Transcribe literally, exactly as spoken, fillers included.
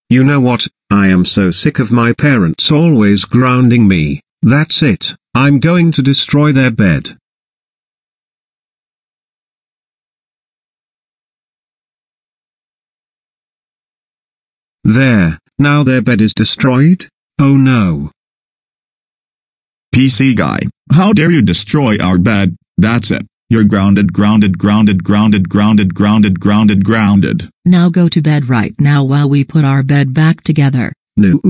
You know what, I am so sick of my parents always grounding me. That's it, I'm going to destroy their bed. There, now their bed is destroyed? Oh no. P C guy, how dare you destroy our bed? That's it. You're grounded, grounded, grounded, grounded, grounded, grounded, grounded, grounded. Now go to bed right now while we put our bed back together. No.